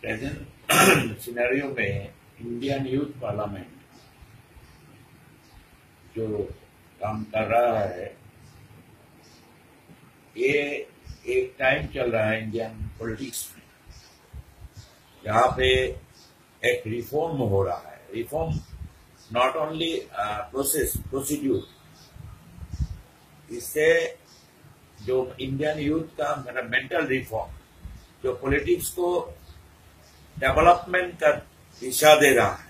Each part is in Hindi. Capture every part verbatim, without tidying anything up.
प्रेजेंट सिनेरियो में इंडियन यूथ पार्लियामेंट जो काम कर रहा है, ये एक टाइम चल रहा है इंडियन पॉलिटिक्स में जहाँ पे एक रिफॉर्म हो रहा है। Reform not only process procedure, इससे जो इंडियन यूथ का मेंटल रिफॉर्म जो पॉलिटिक्स को डेवलपमेंट का दिशा दे रहा है,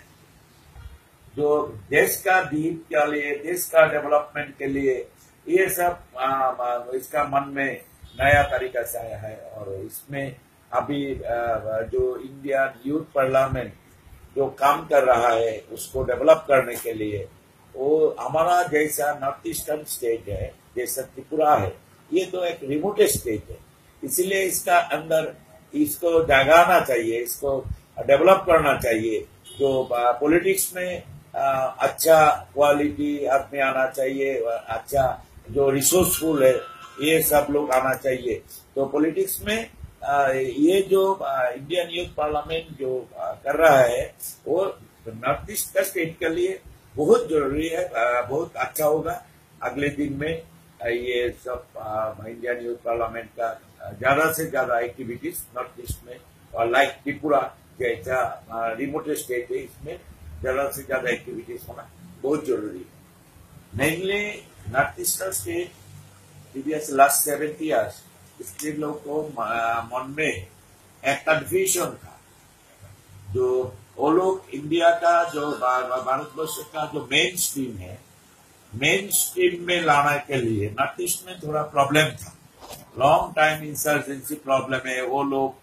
जो देश का हित के लिए, देश का डेवलपमेंट के लिए, ये सब आ, इसका मन में नया तरीका से आया है। और इसमें अभी आ, जो इंडियन यूथ पार्लियामेंट जो काम कर रहा है उसको डेवलप करने के लिए, वो हमारा जैसा नॉर्थ ईस्टर्न स्टेट है, जैसा त्रिपुरा है, ये तो एक रिमोट स्टेट है। इसलिए इसका अंदर इसको जगाना चाहिए, इसको डेवलप करना चाहिए। जो पॉलिटिक्स में आ, अच्छा क्वालिटी आदमी आना चाहिए, अच्छा जो रिसोर्सफुल है, ये सब लोग आना चाहिए। तो पॉलिटिक्स में आ, ये जो इंडियन यूथ पार्लियामेंट जो आ, कर रहा है, वो नॉर्थ ईस्ट का स्टेट के लिए बहुत जरूरी है, आ, बहुत अच्छा होगा। अगले दिन में आ, ये सब इंडियन यूथ पार्लियामेंट का ज्यादा से ज्यादा एक्टिविटीज नॉर्थ ईस्ट में, और लाइक त्रिपुरा जैसा रिमोट स्टेट है, इसमें ज्यादा से ज्यादा एक्टिविटीज होना बहुत जरूरी है। Mainly north eastern state previous last seventy years इसके लोग को मन में एक कन्फ्यूजन था। जो वो लोग इंडिया का जो भारतवर्ष का जो मेन स्ट्रीम है, मेन स्ट्रीम में लाने के लिए नॉर्थ ईस्ट में थोड़ा प्रॉब्लम था। लॉन्ग टाइम इंसर्जेंसी प्रॉब्लम है, वो लोग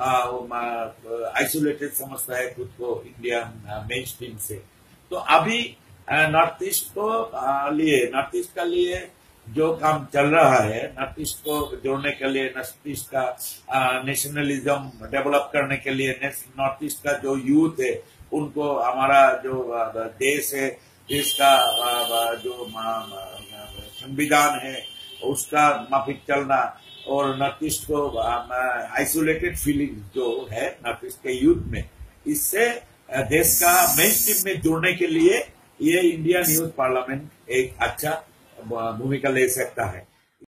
आइसोलेटेड समझता है खुद को इंडियन मेन स्ट्रीम से। तो अभी नॉर्थ ईस्ट को लिए नॉर्थ ईस्ट का लिए जो काम चल रहा है, नॉर्थ ईस्ट को जोड़ने के लिए, नॉर्थ ईस्ट का नेशनलिज्म डेवलप करने के लिए, नॉर्थ ईस्ट का जो यूथ है उनको हमारा जो देश है, देश का जो संविधान है उसका माफिक चलना, और नॉर्थ ईस्ट को आइसोलेटेड फीलिंग जो है नॉर्थ ईस्ट के यूथ में, इससे देश का मेन स्ट्रीम में जोड़ने के लिए ये इंडियन यूथ पार्लियामेंट एक अच्छा भूमिका ले सकता है।